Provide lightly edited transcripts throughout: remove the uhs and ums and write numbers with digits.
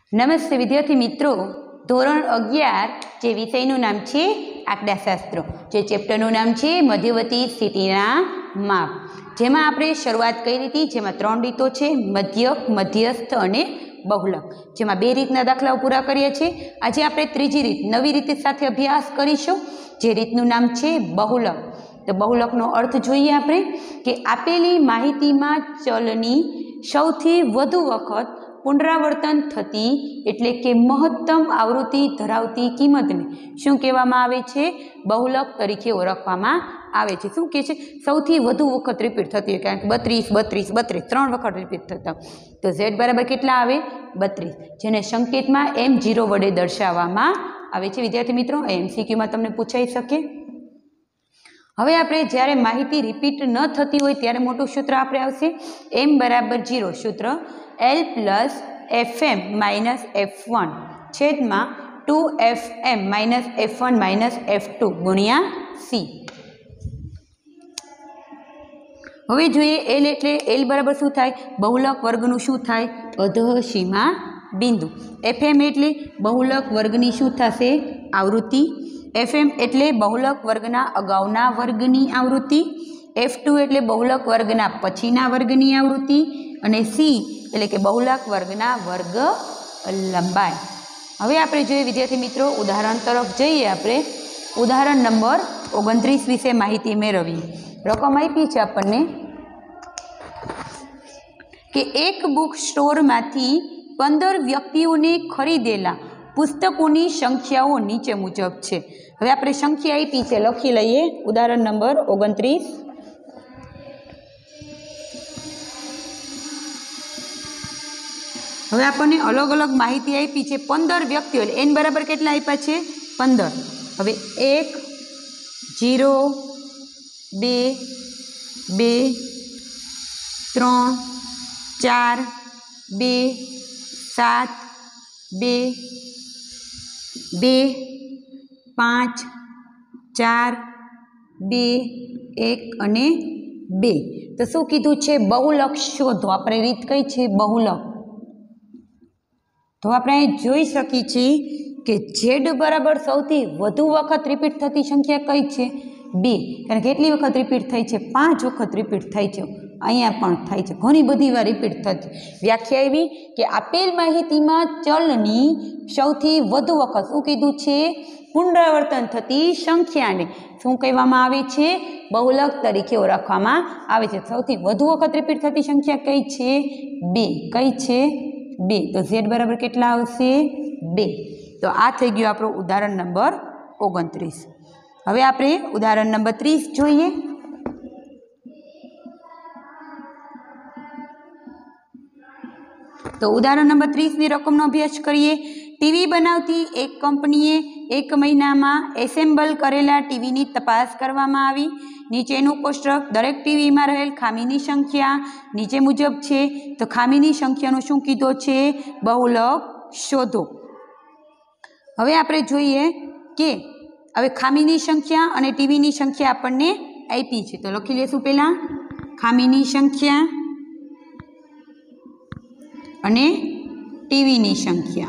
નમસ્તે વિદ્યાર્થી મિત્રો, ધોરણ 11 જે વિષયનું નામ છે આંકડાશાસ્ત્ર, જે ચેપ્ટરનું નામ છે મધ્યવર્તી સ્થિતિના માપ, જેમાં આપણે શરૂઆત કરી હતી, જેમાં 3 રીતો છે: મધ્યક, મધ્યસ્થ અને બહુલક, જેમાં 2 રીતના દાખલાઓ પૂરા કર્યા છે. આજે આપણે ત્રીજી રીત, નવી રીત સાથે અભ્યાસ કરીશું, જે રીતનું નામ છે બહુલક. તો બહુલકનો અર્થ જોઈએ આપણે કે આપેલી માહિતીમાં ચલની સૌથી વધુ વખત પુનરાવર્તન થતી એટલે કે મહત્તમ આવૃત્તિ ધરાવતી કિંમતને શું કહેવામાં આવે છે? બહુલક તરીકે ઓળખવામાં આવે છે. શું કહે છે? સૌથી વધુ વખત રિપીટ થતી હોય, કારણ કે 32, 32, 32 3 વખત રિપીટ થતા. તો z બરાબર કેટલા આવે? 32, જેને સંકેતમાં m0 વડે દર્શાવવામાં આવે છે. વિદ્યાર્થી મિત્રો, MCQમાં તમને પૂછાઈ શકે. હવે આપણે જ્યારે માહિતી રિપીટ ન થતી હોય ત્યારે મોટું સૂત્ર આપણે આવશે m બરાબર 0. સૂત્ર L plus FM minus F1 છેદમાં 2FM minus F1 minus F2 ગુણ્યા C. હવે જોઈએ L એટલે L બરાબર શું થાય? બહુલક વર્ગનું શું થાય? અધઃસીમા બિંદુ. FM એટલે બહુલક વર્ગની શું થશે? આવૃત્તિ. FM એટલે બહુલક વર્ગના અગાઉના વર્ગની આવૃત્તિ. F2 એટલે બહુલક વર્ગના પછીના વર્ગની આવૃત્તિ. અને C એટલે કે બહુલક વર્ગના વર્ગ લંબાઈ. હવે આપણે જોઈએ વિદ્યાર્થી મિત્રો, ઉદાહરણ તરફ જઈએ. આપણે ઉદાહરણ નંબર 29 વિશે માહિતી મેળવીએ. રકમ આપી છે આપણને કે એક બુક સ્ટોરમાંથી 15 વ્યક્તિઓને ખરીદેલા પુસ્તકોની સંખ્યાઓ નીચે મુજબ છે. હવે આપણે સંખ્યા આપી છે, લખી લઈએ. ઉદાહરણ નંબર 29. હવે આપણને અલગ અલગ માહિતી આપી છે. 15 વ્યક્તિઓ, n બરાબર કેટલા આપ્યા છે? 15. હવે 1, 0, 2, 2, 3, 4, 2, 7, 2, 2, 5, 4, 2, 1 અને 2. તો શું કીધું છે? બહુલક શોધો. આપણે રીત કઈ છે? બહુલક. તો આપણે અહીં જોઈ શકીએ છીએ કે z બરાબર સૌથી વધુ વખત રિપીટ થતી સંખ્યા કઈ છે? 2. કારણ કે કેટલી વખત રિપીટ થઈ છે? 5 વખત રિપીટ થાય છે. અહીંયા પણ થાય છે, ઘણી બધી વાર રિપીટ થતી. વ્યાખ્યા એવી કે આપેલ માહિતીમાં ચલની સૌથી વધુ વખત શું કીધું છે? પુનરાવર્તન થતી સંખ્યાને શું કહેવામાં આવે છે? બહુલક તરીકે ઓળખવામાં આવે છે. સૌથી વધુ વખત રિપીટ થતી સંખ્યા કઈ છે? 2. કઈ છે? 2. તો z બરાબર કેટલા આવશે? 2. તો આ થઈ ગયું આપણું ઉદાહરણ નંબર 29. હવે આપણે ઉદાહરણ નંબર 30 જોઈએ. તો ઉદાહરણ નંબર 30ની રકમનો અભ્યાસ કરીએ. ટીવી બનાવતી એક કંપનીએ 1 મહિનામાં એસેમ્બલ કરેલા ટીવીની તપાસ કરવામાં આવી. નીચેનું કોષ્ટક દરેક ટીવીમાં રહેલ ખામીની સંખ્યા નીચે મુજબ છે. તો ખામીની સંખ્યાનો શું કીધો છે? બહુલક શોધો. હવે આપણે જોઈએ કે હવે ખામીની સંખ્યા અને ટીવીની સંખ્યા આપણને આપી છે. તો લખી લેશું પહેલાં ખામીની સંખ્યા અને ટીવીની સંખ્યા.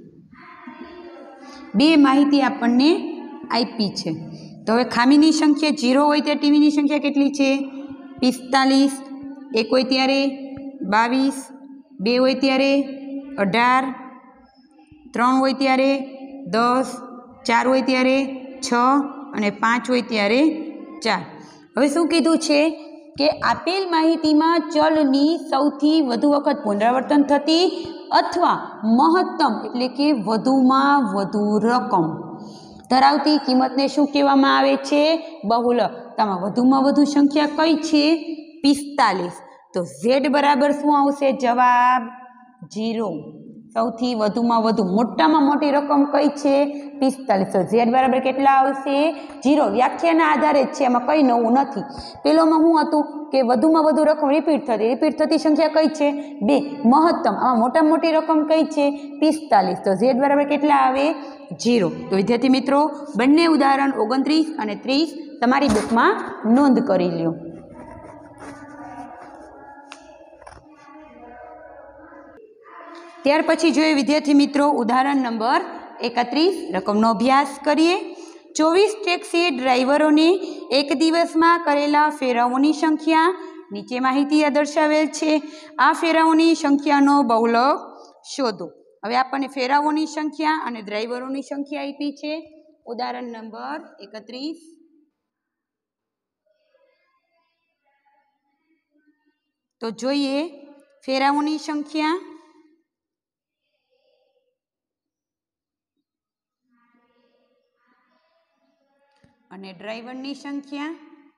2 માહિતી આપણને આપી છે. તો હવે ખામીની સંખ્યા 0 હોય ત્યારે ટીવીની સંખ્યા કેટલી છે? 45. 1 હોય ત્યારે 22. 2 હોય ત્યારે 18. 3 હોય ત્યારે 10. 4 હોય ત્યારે 6 અને 5 હોય ત્યારે 4. હવે શું કીધું છે કે આપેલ માહિતીમાં ચલની સૌથી વધુ વખત પુનરાવર્તન થતી અથવા મહત્તમ એટલે કે વધુમાં વધુ રકમ ધરાવતી કિંમતને શું કહેવામાં આવે છે? બહુલક. તેમાં વધુમાં વધુ સંખ્યા કઈ છે? 45. તો z બરાબર શું આવશે? જવાબ 0. સૌથી વધુમાં વધુ મોટામાં મોટી રકમ કઈ છે? 45. તો z બરાબર કેટલા આવશે? 0. વ્યાખ્યાના આધારે જ છે, એમાં કંઈ નવું નથી. પેલોમાં શું હતું કે વધુમાં વધુ રકમ રિપીટ થતી સંખ્યા કઈ છે? 2. મહત્તમ, આમાં મોટામાં મોટી રકમ કઈ છે? 45. તો z બરાબર કેટલા આવે? 0. તો વિદ્યાર્થી મિત્રો, બંને ઉદાહરણ 29 અને 30 તમારી બુકમાં નોંધ કરી લ્યો. ત્યાર પછી જોઈએ વિદ્યાર્થી મિત્રો ઉદાહરણ નંબર 31 રકમનો અભ્યાસ કરીએ. 24 ટેક્સી ડ્રાઈવરોને એક દિવસમાં કરેલા ફેરાઓની સંખ્યા નીચે માહિતી દર્શાવેલ છે. આ ફેરાઓની સંખ્યાનો બહુલક શોધો. હવે આપણને ફેરાઓની સંખ્યા અને ડ્રાઈવરોની સંખ્યા આપી છે. ઉદાહરણ નંબર 31 તો જોઈએ ફેરાઓની સંખ્યા અને ડ્રાઈવરની સંખ્યા.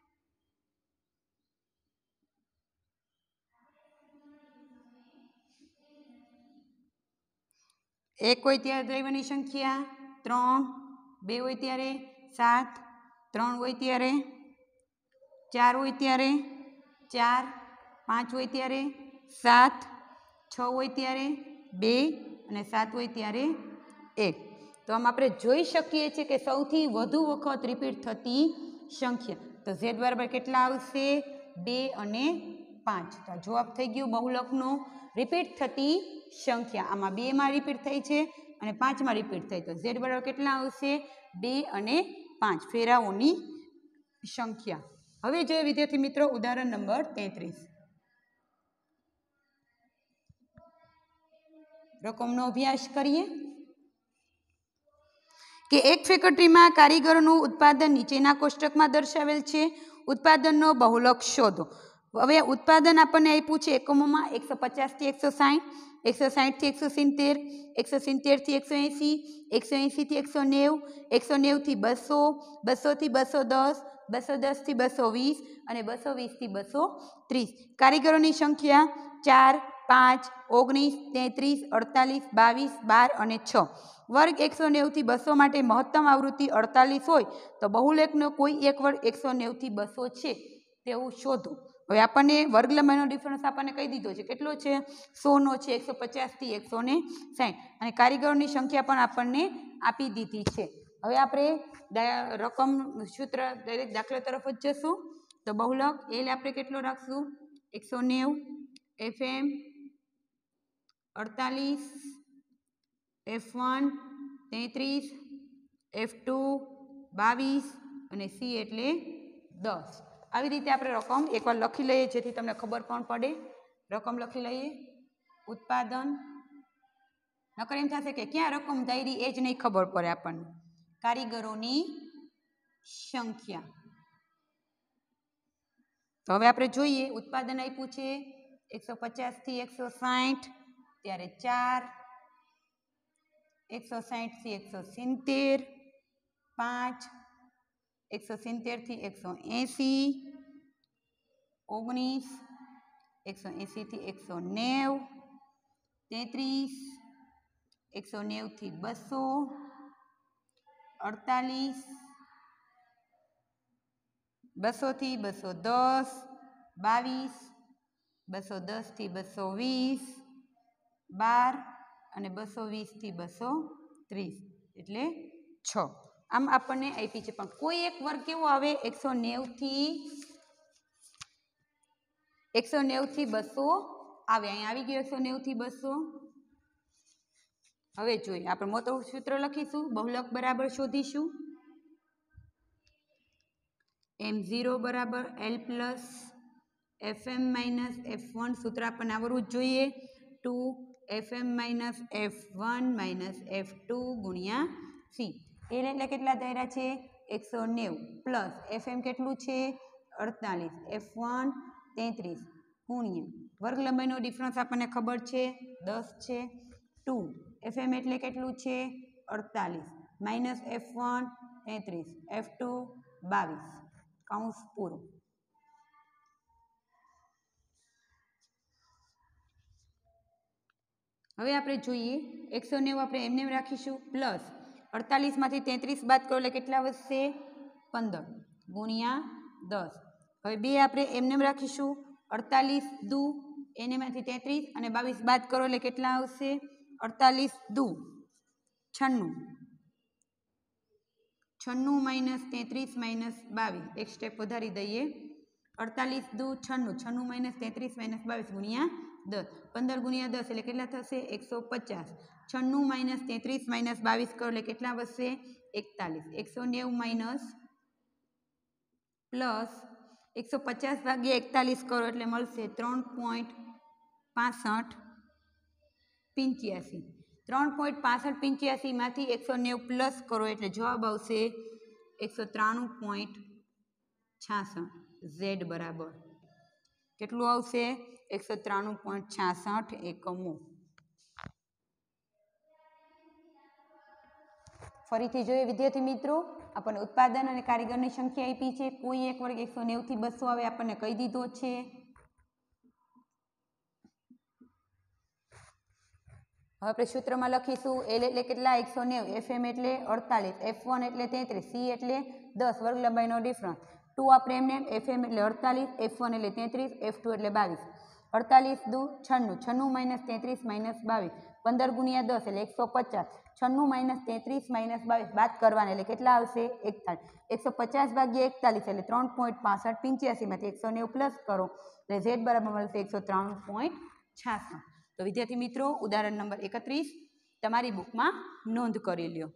એક હોય ત્યારે ડ્રાઈવરની સંખ્યા 3, 2 હોય ત્યારે 7, 3 હોય ત્યારે 4 હોય ત્યારે 4, 5 હોય ત્યારે 7, 6 હોય ત્યારે 2 અને 7 હોય ત્યારે 1. તો આમ આપણે જોઈ શકીએ છીએ કે સૌથી વધુ વખત રિપીટ થતી સંખ્યા તો ઝેડ બરાબર કેટલા આવશે? 2 અને 5. તો જવાબ થઈ ગયો બહુલકનો રિપીટ થતી સંખ્યા. આમાં 2માં રિપીટ થઈ છે અને 5માં રિપીટ થઈ. તો ઝેડ બરાબર કેટલા આવશે? 2 અને 5 ફેરાઓની સંખ્યા. હવે જોઈએ વિદ્યાર્થી મિત્રો ઉદાહરણ નંબર 33 રકમનો અભ્યાસ કરીએ કે એક ફેક્ટરીમાં કારીગરોનું ઉત્પાદન નીચેના કોષ્ટકમાં દર્શાવેલ છે. ઉત્પાદનનો બહુલક શોધો. હવે ઉત્પાદન આપણને આપ્યું છે એકમોમાં 150 થી 160, 160 થી 170, 170 થી 180, 180 થી 190, 190 થી 200, 200 થી 210, 210 થી 220 અને 220 થી 230. કારીગરોની સંખ્યા 4, 5, 19, 33, 48, 22, 12 અને 6. વર્ગ 190 થી 200 માટે મહત્તમ આવૃત્તિ 48 હોય તો બહુલકનો કોઈ એક વર્ગ 190 થી 200 છે તેવું શોધો. હવે આપણને વર્ગ લંબાઈનો ડિફરન્સ આપણને કહી દીધો છે. કેટલો છે? 100નો છે. 150 થી 160 અને કારીગરોની સંખ્યા પણ આપણને આપી દીધી છે. હવે આપણે રકમ સૂત્ર દરેક દાખલા તરફ જ જશું. તો બહુલક એલ આપણે કેટલો રાખશું? 190, FM 48, F1 33, F2 22 અને C એટલે 10. આવી રીતે આપણે રકમ એકવાર લખી લઈએ જેથી તમને ખબર પણ પડે. રકમ લખી લઈએ. ઉત્પાદન નકર એમ થશે કે ક્યાં રકમ ધારી એ જ નહીં ખબર પડે આપણને. કારીગરોની સંખ્યા. તો હવે આપણે જોઈએ ઉત્પાદન આપ્યું છે 150 થી 160 ત્યારે 4, 160 થી 170, 5, 170 થી 180, 19, 180 થી 190, 33, 190 થી 200, 48, 200 થી 210, 22, 210 થી 220, 12 અને 220 થી 230 એટલે 6. આમ આપણને આપી છે પણ કોઈ એક વર્ગ કેવો આવે? 190 થી 200 આવે. અહીંયા આવી ગયો 190 થી 200. હવે જોઈએ આપણે મોટું સૂત્ર લખીશું. બહુલક બરાબર શોધીશું. M0 બરાબર L plus FM minus F1 સૂત્ર આપણને આવડવું જ જોઈએ. 2 FM minus F1 minus F2 ગુણ્યા C. એલ એટલે કેટલા ધાર્યા છે? 190 પ્લસ FM કેટલું છે? 48, F1 33 ગુણ્યા વર્ગ લંબાઈનો ડિફરન્સ આપણને ખબર છે 10 છે. 2 FM એટલે કેટલું છે? 48 માઇનસ F1 33, F2 22 કૌંસ પૂરો. હવે આપણે જોઈએ 190 આપણે એમને રાખીશું પ્લસ 48 માંથી 33 બાદ કરો એટલે કેટલા વધશે? 15 ગુણ્યા 10. હવે 2 આપણે એમને રાખીશું 48 દુ એનેમાંથી 33 અને 22 બાદ કરો એટલે કેટલા આવશે? 48 દુ 96, 96 માઇનસ 33 માઇનસ 22 એક સ્ટેપ વધારી દઈએ. 48 દુ 96, 96 માઇનસ 33 માઇનસ 22 ગુણ્યા 10 15 ગુણ્યા 10 એટલે કેટલા થશે 150 96 માઇનસ 33 માઇનસ 22 કરો એટલે કેટલા વધશે 41 190 માઇનસ પ્લસ 150 ભાગ્યા 41 કરો એટલે મળશે 3.6585 3.6585 માંથી 190 પ્લસ કરો એટલે જવાબ આવશે 193.66 ઝેડ બરાબર કેટલું આવશે 193.66 એકમો. ફરીથી જોઈએ વિદ્યાર્થી મિત્રો, આપણને ઉત્પાદન અને કારીગરની સંખ્યા આપી છે. કોઈ એક વર્ગ 190 થી 200 આવે આપણને કહી દીધો છે. હવે આપણે સૂત્રમાં લખીશું એલ એટલે કેટલા 190, એફએમ એટલે 48, F1 એટલે 33, સી એટલે 10 વર્ગ લંબાઈનો ડિફરન્સ. 2 આપણે એમને એફએમ એટલે 48, F1 એટલે 33, F2 એટલે 22. 48 દુ 96, 96 માઇનસ 33 માઇનસ 22, 15 ગુણ્યા 10 એટલે 150, 96 માઇનસ 33 માઇનસ 22 બાદ કરવાના એટલે કેટલા આવશે 41. 150 ભાગ્યા 41 એટલે 3.6585 માંથી 190 પ્લસ કરો એટલે ઝેડ બરાબર મળશે 193.66. તો વિદ્યાર્થી મિત્રો ઉદાહરણ નંબર 31 તમારી બુકમાં નોંધ કરી લ્યો.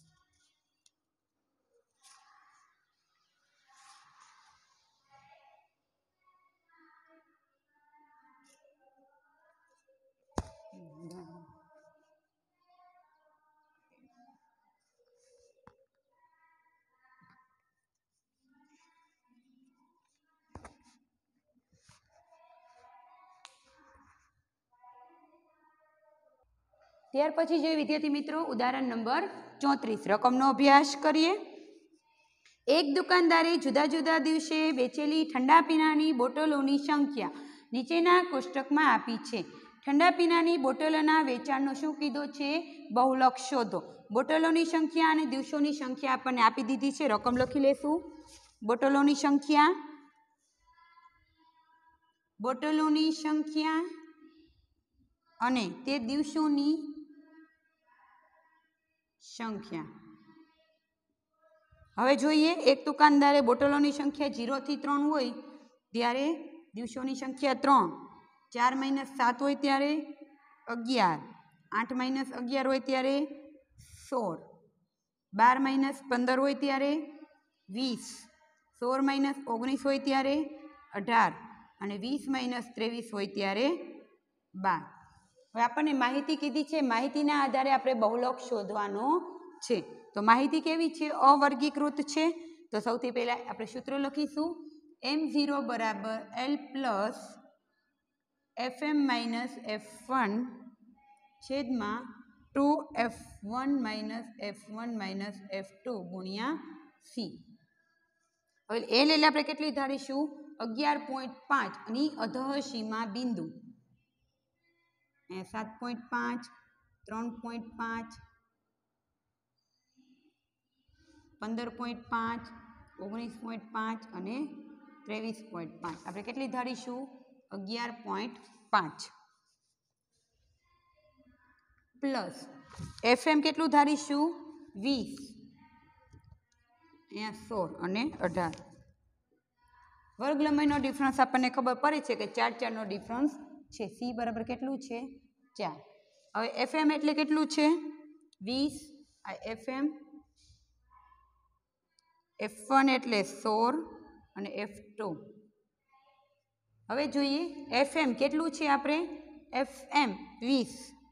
ત્યાર પછી જોઈએ વિદ્યાર્થી મિત્રો ઉદાહરણ નંબર 34 રકમનો અભ્યાસ કરીએ. એક દુકાનદારે જુદા જુદા દિવસે વેચેલી ઠંડા પીણાની બોટલોની સંખ્યા નીચેના કોષ્ટકમાં આપી છે. ઠંડા પીણાની બોટલોના વેચાણનો શું કીધો છે બહુલક શોધો. બોટલોની સંખ્યા અને દિવસોની સંખ્યા આપણને આપી દીધી છે. રકમ લખી લેશું. બોટલોની સંખ્યા અને તે દિવસોની સંખ્યા. હવે જોઈએ એક દુકાનદારે બોટલોની સંખ્યા 0 થી 3 હોય ત્યારે દિવસોની સંખ્યા 3, 4 માઇનસ 7 હોય ત્યારે 11, 8 માઇનસ 11 હોય ત્યારે 16, 12 માઇનસ 15 હોય ત્યારે 20, 16 માઇનસ 19 હોય ત્યારે 18 અને 20 માઇનસ 23 હોય ત્યારે 12. હવે આપણને માહિતી કીધી છે. માહિતીના આધારે આપણે બહુલક શોધવાનો છે. તો માહિતી કેવી છે અવર્ગીકૃત છે. તો સૌથી પહેલા આપણે સૂત્ર લખીશું M0 બરાબર L plus FM minus F1 છેદમાં 2F1 minus F1 minus F2 ગુણ્યા C. હવે L એટલે આપણે કેટલી ધારીશું 11.5 ની અધઃ સીમા બિંદુ 7.5, 3.5, 15.5, 19.5 અને 23.5 આપણે કેટલી ધારીશું 11.5 પ્લસ FM કેટલું ધારીશું 20, અહીંયા 16 અને 18. વર્ગ લંબાઈનો ડિફરન્સ આપણને ખબર પડે છે કે 4 4નો ડિફરન્સ છે. સી બરાબર કેટલું છે 4. હવે એફએમ એટલે કેટલું છે 20, આ એફએમ, F1 એટલે 16 અને F2. હવે જોઈએ FM કેટલું છે આપણે FM 20,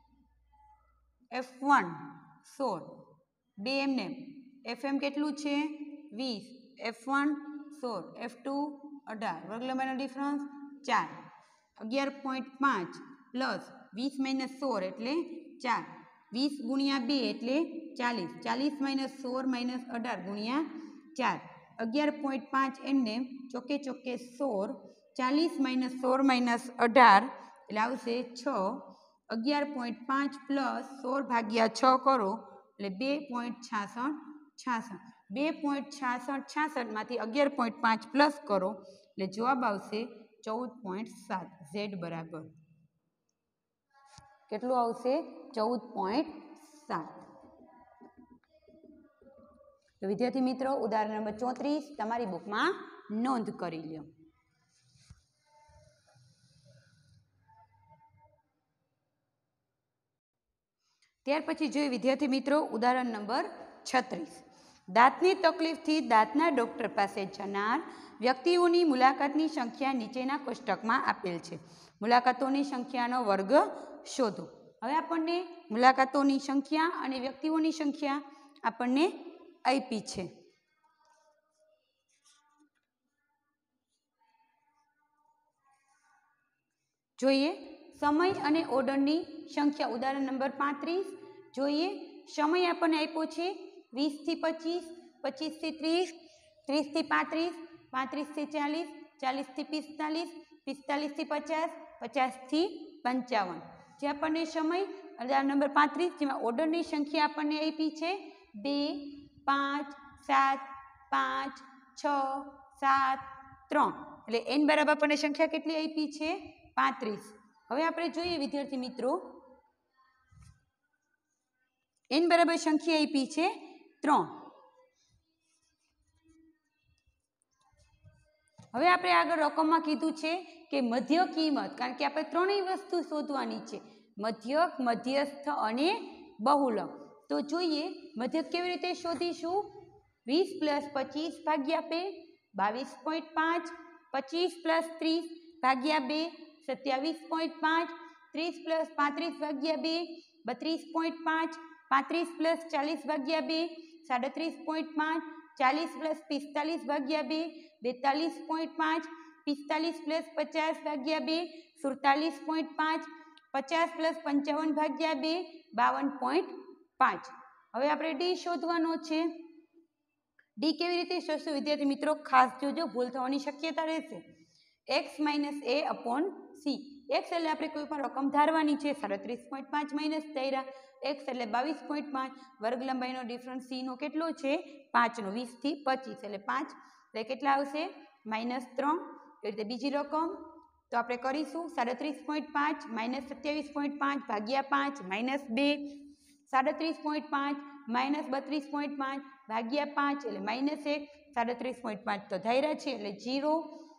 F1 16 બે એમને. FM કેટલું છે 20, F1 16, F2 18. વર્ગ લંબાઈનો ડિફરન્સ 4. 11.5 પ્લસ 20 માઇનસ 16 એટલે 4. 20 ગુણ્યા 2 એટલે 40. 40 માઇનસ 16 માઇનસ 18 ગુણ્યા 4. 11.5 એમને ચોકે ચોકે 16. 40 માઇનસ 16 માઇનસ 18 એટલે આવશે 6. 11.5 પ્લસ 16 ભાગ્યા 6 કરો એટલે 2.66. 2.66 માંથી 11.5 પ્લસ કરો એટલે જવાબ આવશે 14.7. ઝેડ બરાબર કેટલું આવશે 14.7. તો વિદ્યાર્થી મિત્રો ઉદાહરણ નંબર 34 તમારી બુકમાં નોંધ કરી લો. ત્યાર પછી જોઈએ વિદ્યાર્થી મિત્રો ઉદાહરણ નંબર 36. દાંતની તકલીફથી દાંતના ડૉક્ટર પાસે જનાર વ્યક્તિઓની મુલાકાતની સંખ્યા નીચેના કોષ્ટકમાં આપેલ છે. મુલાકાતોની સંખ્યાનો વર્ગ શોધો. હવે આપણને મુલાકાતોની સંખ્યા અને વ્યક્તિઓની સંખ્યા આપણને આપી છે. જોઈએ સમય અને ઓર્ડરની સંખ્યા. ઉદાહરણ નંબર 35 જોઈએ. સમય આપણને આપ્યો છે 20 થી 25, 25 થી 30, 30 થી 35, 40, 40 થી 45, 45 થી 50, 50 થી 55. જે આપણને સમય. ઉદાહરણ નંબર 35 જેમાં ઓર્ડરની સંખ્યા આપણને આપી છે 2, 5, 7, 5, 6, 7, 3. એટલે n બરાબર આપણને સંખ્યા કેટલી આપી છે 35. હવે આપણે જોઈએ વિદ્યાર્થી મિત્રો n બરાબર સંખ્યા આપી છે 3. હવે આપણે આગળ રકમમાં કીધું છે કે મધ્ય કિંમત, કારણ કે આપણે ત્રણેય વસ્તુ શોધવાની છે, મધ્યક, મધ્યસ્થ અને બહુલક. તો જોઈએ મધ્યક કેવી રીતે શોધીશું. 20 + 25 ભાગ્યા 2 22.5, 25 + 30 ભાગ્યા 2 27.5, 30 + 35 ભાગ્યા 2 32.5, 35 + 40 ભાગ્યા 2 37.5, 40 + 45 ભાગ્યા 2 42.5, 45 + 50 ભાગ્યા 2 47.5, 50 + 55 ભાગ્યા 2 52.5. હવે આપણે ડી શોધવાનો છે. ડી કેવી રીતે શોધશું વિદ્યાર્થી મિત્રો, ખાસ જોજો, ભૂલ થવાની શક્યતા રહેશે. x - a/c. x એટલે આપણે કોઈ પણ રકમ ધારવાની છે. 37.5 માઇનસ ધાર્યા. x એટલે 22.5. વર્ગ લંબાઈનો ડિફરન્સ c નો કેટલો છે 5 નો. 20 થી 25 એટલે 5 એટલે કેટલા આવશે -3. એ રીતે બીજી રકમ તો આપણે કરીશું 37.5 - 27.5 ભાગ્યા 5 -2 37.5 - 32.5 ભાગ્યા 5 એટલે -1. 37.5 તો ધાર્યા છે એટલે 0.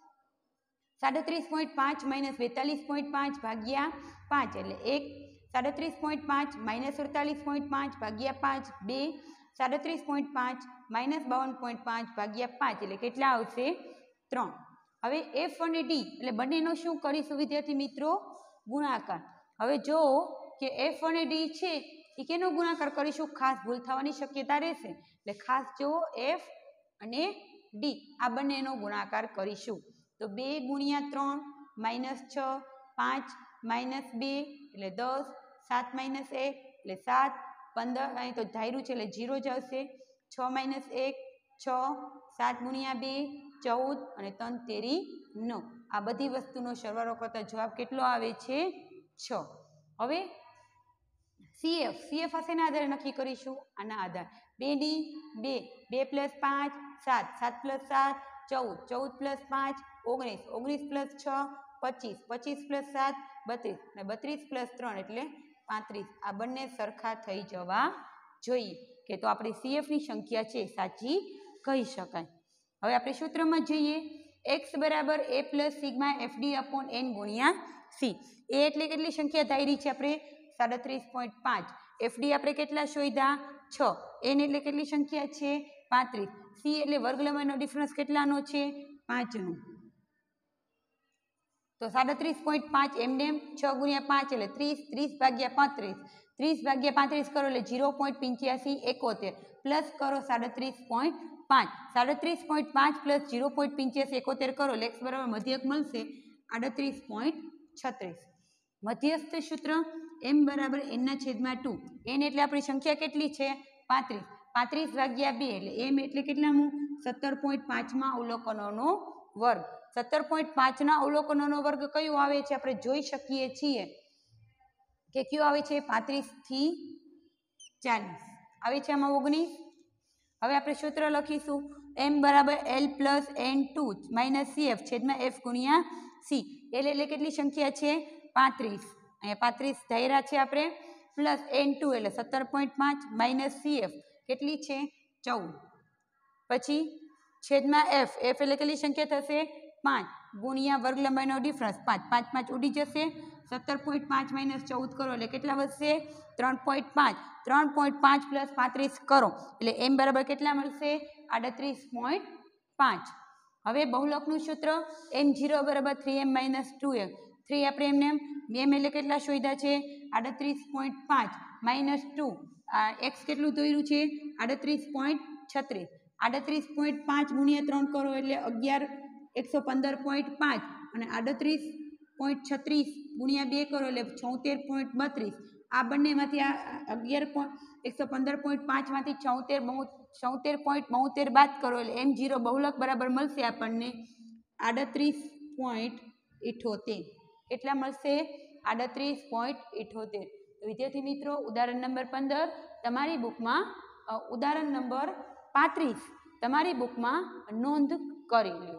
37.5 - 42.5 ભાગ્યા 5 એટલે 1. 37.5 - 48.5 ભાગ્યા 5 2. 37.5 - 52.5 ભાગ્યા 5 એટલે કેટલા આવશે 3. હવે એફ અને ડી એટલે બંનેનો શું કરીશું વિદ્યાર્થી મિત્રો, ગુણાકાર. હવે જો કે એફ અને ડી છે એ કેનો ગુણાકાર કરીશું, ખાસ ભૂલ થવાની શક્યતા રહેશે. એટલે ખાસ જો એફ અને ડી આ બંનેનો ગુણાકાર કરીશું. તો 2 × 3 -6, 5 - 2 એટલે 10, 7 - 1 એટલે 7, 15 અહીં તો ધાર્યું છે એટલે 0 જ આવશે. 6 - 1 6, 7 × 2 14 અને 3 તેરી 9. આ બધી વસ્તુનો સરવાળો કરતા જવાબ કેટલો આવે છે 6. હવે સીએફ શેના આધારે નક્કી કરીશું, આના આધારે. 2D 2, 2 + 5 7, 7 + 7 14, 14 + 5 19, 19 + 6 25, 25 + 7 32 અને 32 + 3 એટલે 35. આ બંને સરખા થઈ જવા જોઈએ કે તો આપણી સીએફની સંખ્યા છે સાચી કહી શકાય. હવે આપણે સૂત્રમાં જઈએ. x = a + sigma fd/n × c. એ એટલે કેટલી સંખ્યા ધારી છે આપણે 37.5. fd આપણે કેટલા શોધ્યા 6. n એટલે કેટલી સંખ્યા છે 35. c એટલે વર્ગ લંબાઈનો ડિફરન્સ કેટલાનો છે 5 નો. તો 37.5 એમને 6 × 5 એટલે 30, 30 ભાગ્યા 35, 30 ભાગ્યા 35 કરો એટલે 0.8571 પ્લસ કરો 37.5, 37.5 પ્લસ 0.8571 કરો એટલે x બરાબર મધ્યક મળશે 38.36. મધ્યસ્થ સૂત્ર m બરાબર n/2. n એટલે આપણી સંખ્યા કેટલી છે 35. 35 ભાગ્યા 2 એટલે m એટલે કેટલાનું 17.5માં અવલોકનોનો વર્ગ. 17.5ના અવલોકનોનો વર્ગ કયો આવે છે આપણે જોઈ શકીએ છીએ કે કયો આવે છે 35 થી 40 આવે છે આમાં 19. હવે આપણે સૂત્ર લખીશું m બરાબર l + n2 - cf છેદમાં f × c. l એટલે કેટલી સંખ્યા છે 35. અહીંયા 35 ધાર્યા છે આપણે પ્લસ n2 એટલે 17.5 - cf કેટલી છે 14. પછી છેદમાં f એટલે કેટલી સંખ્યા થશે 5 ગુણ્યા વર્ગ લંબાઈનો ડિફરન્સ 5, 5 ઉડી જશે 17.5 માઇનસ 14 કરો એટલે કેટલા વધશે 3.5 3.5 પ્લસ 35 કરો એટલે એમ બરાબર કેટલા મળશે 38.5 હવે બહુલકનું સૂત્ર m0 બરાબર 3m માઇનસ 2m 3 આપણે એમને એમ એટલે કેટલા શોધ્યા છે 38.5 માઇનસ 2 એક્સ કેટલું દોર્યું છે 38.36 38.5 ગુણ્યા 3 કરો એટલે 115.5 અને 38.36 ગુણ્યા 2 કરો એટલે 76.32 આ બંનેમાંથી આ 115.5 માંથી 76.72 બાદ કરો એટલે m0 બહુલક બરાબર મળશે આપણને 38.78 કેટલા મળશે 38.78 વિદ્યાર્થી મિત્રો ઉદાહરણ નંબર 15 તમારી બુકમાં ઉદાહરણ નંબર 35 તમારી બુકમાં નોંધ કરી લો।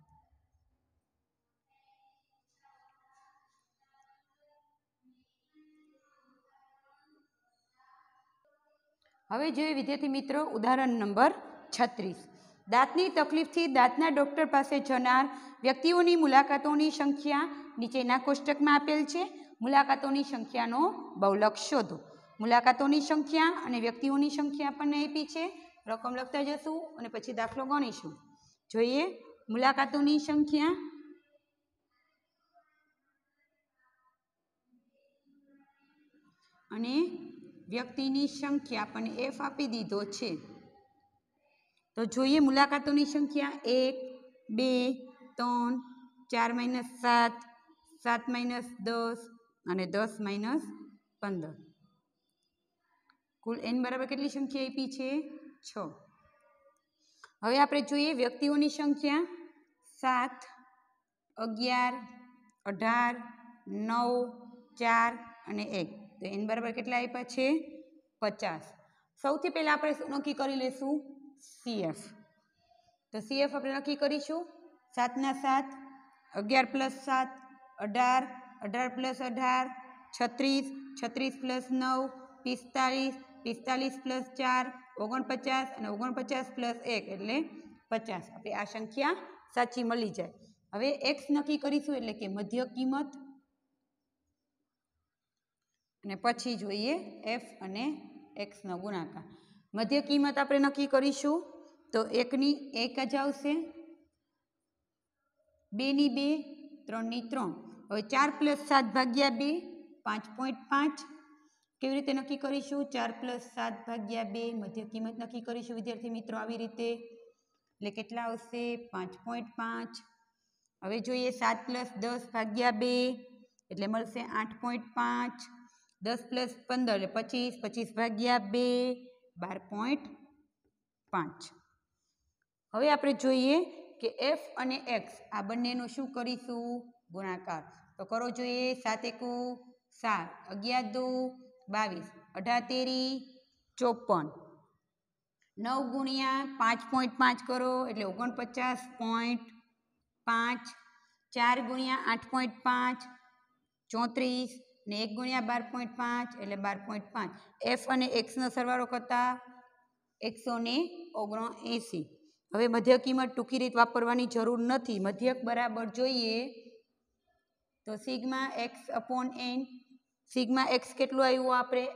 હવે જોઈએ વિદ્યાર્થી મિત્રો ઉદાહરણ નંબર 36 દાંતની તકલીફથી દાંતના ડૉક્ટર પાસે જનાર વ્યક્તિઓની મુલાકાતોની સંખ્યા નીચેના કોષ્ટકમાં આપેલ છે મુલાકાતોની સંખ્યાનો બહુલક શોધો મુલાકાતોની સંખ્યા અને વ્યક્તિઓની સંખ્યા આપણને આપી છે રકમ લખતા જશું અને પછી દાખલો ગણીશું જોઈએ મુલાકાતોની સંખ્યા અને વ્યક્તિની સંખ્યા આપણને એફ આપી દીધો છે તો જોઈએ મુલાકાતોની સંખ્યા 1 2 3 4 માઇનસ 7 7 માઇનસ 10 અને 10 માઇનસ 15 કુલ n બરાબર કેટલી સંખ્યા આપી છે 6 હવે આપણે જોઈએ વ્યક્તિઓની સંખ્યા 7 11 18 9 4 અને 1 તો n બરાબર કેટલા આપ્યા છે 50 સૌથી પહેલાં આપણે શું નક્કી કરી લઈશું CF તો CF આપણે નક્કી કરીશું 7 ના 7 11 પ્લસ 7 18 18 પ્લસ 18 36 36 પ્લસ 9 45 45 પ્લસ 4 49 અને 49 પ્લસ 1 એટલે 50 આપણે આ સંખ્યા સાચી મળી જાય હવે x નક્કી કરીશું એટલે કે મધ્ય કિંમત અને પછી જોઈએ f અને x નો ગુણાકાર મધ્ય કિંમત આપણે નક્કી કરીશું તો 1 ની 1 જ આવશે 2 ની 2 3 ની 3 હવે 4 પ્લસ 7 ભાગ્યા 2 5.5 કેવી રીતે નક્કી કરીશું 4 પ્લસ 7 ભાગ્યા 2 મધ્ય કિંમત નક્કી કરીશું વિદ્યાર્થી મિત્રો આવી રીતે એટલે કેટલા આવશે 5.5 હવે જોઈએ 7 પ્લસ 10 ભાગ્યા 2 એટલે મળશે 8.5 10 પ્લસ 15 એટલે 25 25 ભાગ્યા 2 12.5 હવે આપણે જોઈએ કે f અને x આ બંનેનું શું કરીશું ગુણાકાર તો કરો જોઈએ 7 એકુ 7 11 દુ 22 18 તેરી 54 9 ગુણ્યા 5.5 કરો એટલે 49.5 4 ગુણ્યા 8.5 34 ને 1 ગુણ્યા 12.5 એટલે 12.5 f અને x નો સરવાળો કરતા 179 હવે મધ્ય કિંમત ટૂંકી રીત વાપરવાની જરૂર નથી મધ્યક બરાબર જોઈએ તો sigma x upon n sigma x કેટલું આવ્યું આપણે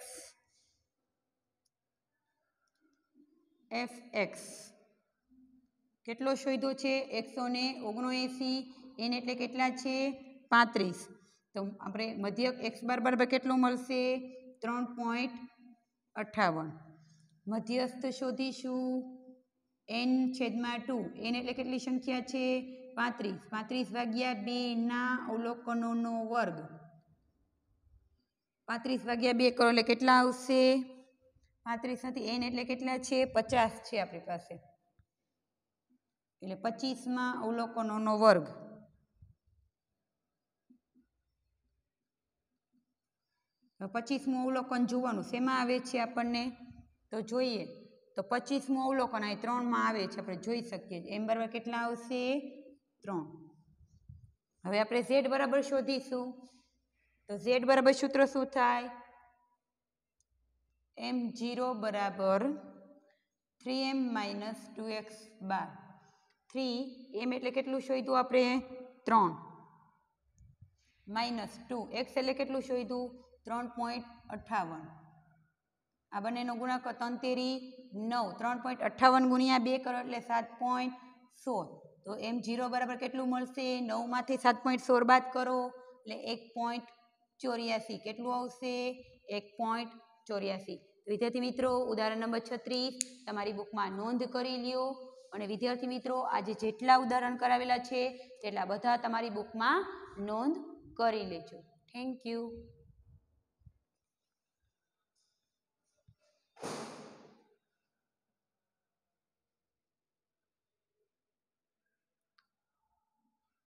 fx કેટલો શોધ્યો છે 179 n એટલે કેટલા છે 35 તો આપણે મધ્યક x બરાબર કેટલો મળશે 3.58 મધ્યસ્થ શોધીશું n છેદમાં 2 n એટલે કેટલી સંખ્યા છે 35 35 ભાગ્યા 2 ના અવલોકનોનો વર્ગ 35 ભાગ્યા 2 કરો એટલે કેટલા આવશે 35 નથી n એટલે કેટલા છે 50 છે આપણી પાસે એટલે 25માં અવલોકનોનો વર્ગ તો 25મું અવલોકન જોવાનું શેમાં આવે છે આપણને તો જોઈએ તો 25મું અવલોકન અહીં 3માં આવે છે આપણે જોઈ શકીએ m બરાબર કેટલા આવશે 3 હવે આપણે z બરાબર શોધીશું તો z બરાબર સૂત્ર શું થાય m0 બરાબર 3m માઇનસ 2x બાર 3m એટલે કેટલું શોધ્યું આપણે 3 -2 એક્સ એટલે કેટલું શોધ્યું 3.58 આ બંનેનો ગુણાકાર 3 તેરી 9 3.58 ગુણ્યા 2 કરો એટલે 7.16 તો m0 બરાબર કેટલું મળશે 9 માંથી 7.16 બાદ કરો એટલે 1.84 કેટલું આવશે 1.84 વિદ્યાર્થી મિત્રો ઉદાહરણ નંબર 36 તમારી બુકમાં નોંધ કરી લ્યો અને વિદ્યાર્થી મિત્રો આજે જેટલા ઉદાહરણ કરાવેલા છે તેટલા બધા તમારી બુકમાં નોંધ કરી લેજો થેન્ક યુ